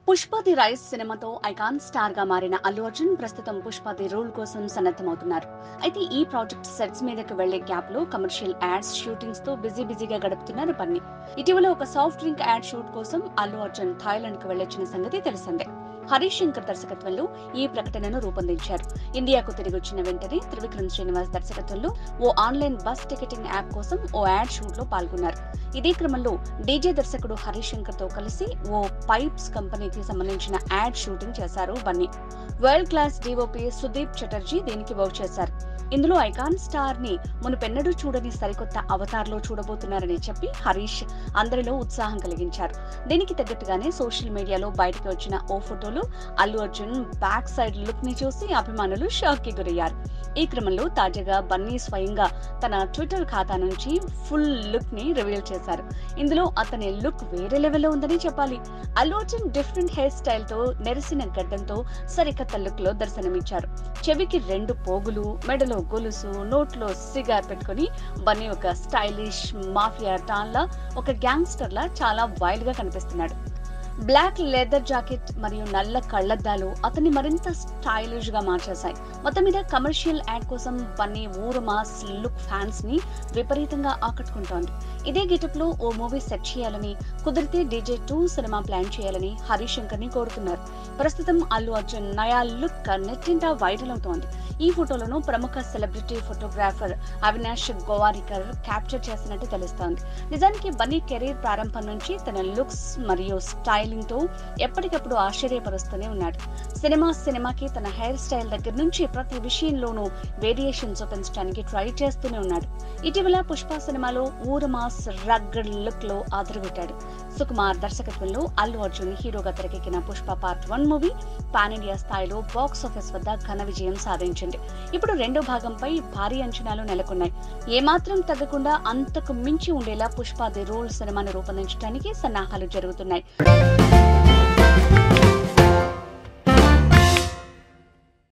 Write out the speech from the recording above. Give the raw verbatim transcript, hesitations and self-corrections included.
Pushpa the rise సినిమాతో icon star గా మారిన అల్లు అర్జున్ ప్రస్తుతం పుష్ప ది రోల్ కోసం సన్నద్ధమవుతున్నారు. అయితే ఈ ప్రాజెక్ట్ సెట్స్ మీదకి వెళ్లే గ్యాప్ లో కమర్షియల్ యాడ్స్ షూటింగ్స్ తో బిజీ బిజీగా గడుపుతున్నారు బన్నీ. ఇటీవల ఒక సాఫ్ట్ డ్రింక్ యాడ్ షూట్ కోసం అల్లు అర్జున్ థాయిలాండ్ కు వెళ్లొచ్చిన సంగతి తెలిసిందే. హరీష్ శంకర్ దర్శకత్వంలో ఈ ప్రకటనను రూపొందించారు. ఇండియాకు తిరిగి వచ్చిన వెంటనే త్రివిక్రమ్ శ్రీనివాస్ దర్శకత్వంలో ఓ ఆన్లైన్ బస్ టికెటింగ్ యాప్ కోసం ఓ యాడ్ షూట్ లో పాల్గొన్నారు. ఇదే క్రమంలో డీజే దర్శకుడు హరీష్ శంకర్ తో కలిసి ఓ పైప్స్ కంపెనీకి సంబంధించిన యాడ్ షూటింగ్ చేశారు Bunny. World class DOP Sudeep Chatterjee దీనికి వర్క్ చేశారు. ఇందులో ఐకాన్ స్టార్ ని మునుపెన్నడూ చూడని సరికొత్త అవతార్ లో చూడబోతున్నారని చెప్పి హరీష్ అందరిలో ఉత్సాహం కలిగించారు. దీనికి తగ్గట్టుగానే సోషల్ మీడియాలో బయటకు వచ్చిన ఓ ఫోటోలు Allu Arjun back side look ని చూసి అభిమానులు షాక్ కి గురయ్యారు. ఈ క్రమంలో తాజాగా బన్నీ స్వయంగా తన ట్విట్టర్ ఖాతా నుంచి ఫుల్ లుక్ ని రివీల్ చేశారు. ఇందులో అతని లుక్ వేరే లెవెల్లో ఉందని చెప్పాలి. Allu Arjun different hair style తో నెరిసిన గడ్డంతో సరికొత్త లుక్ లో దర్శనమిచ్చారు. చెవికి రెండు పోగులు, మెడలో గొలుసు, నోట్లో సిగార్ పెట్టుకుని బన్నీ ఒక స్టైలిష్ మాఫియా టాన్ లా, ఒక గ్యాంగ్స్టర్ లా చాలా వైల్డ్ గా కనిపిస్తున్నాడు. బ్లాక్ లెదర్ జాకెట్ మరియు నల్ల కళ్లద్దాలు అతన్ని మరింత స్టైలిష్ గా మార్చేశాయి. మొత్తం మీద కమర్షియల్ యాడ్ కోసం బన్నీ ఊరు మాస్ లుక్ ఫ్యాన్స్ ని విపరీతంగా ఆకట్టుకుంటోంది. ఇదే గెటప్ లో ఓ మూవీ సెట్ చేయాలని, కుదిరితే డీజే టూ సినిమా ప్లాన్ చేయాలని హరీష్ శంకర్ ని కోరుతున్నారు. ప్రస్తుతం అల్లు అర్జున్ నయా లుక్ నెట్టింట వైరల్ అవుతోంది. ఈ ఫోటోలను ప్రముఖ celebrity photographer Avinash Gowariker capture చేసినట్టు తెలుస్తోంది. నిజానికి బన్నీ కెరీర్ ప్రారంభం నుంచి తన లుక్స్ మరియు స్టైల్ తో ఎప్పటికప్పుడు ఆశ్చర్యపరుస్తూనే ఉన్నాడు. సినిమా సినిమాకి తన హెయిర్ స్టైల్ దగ్గర నుంచి ప్రతి విషయంలోనూ వేరియేషన్ చూపించడానికి ట్రై చేస్తూనే ఉన్నాడు. ఇటీవల పుష్ప సినిమాలో ఊరు మాస్ రగ్గడ్ లుక్ లో అదరగొట్టాడు. సుకుమార్ దర్శకత్వంలో అల్లు అర్జున్ హీరోగా తెరకెక్కిన Pushpa part one movie pan India స్థాయిలో బాక్స్ ఆఫీస్ వద్ద ఘన విజయం సాధించింది. ఇప్పుడు రెండో భాగంపై భారీ అంచనాలు నెలకొన్నాయి. ఏమాత్రం తగ్గకుండా అంతకు మించి ఉండేలా పుష్ప ది రోల్ సినిమాను రూపొందించడానికి సన్నాహాలు జరుగుతున్నాయి.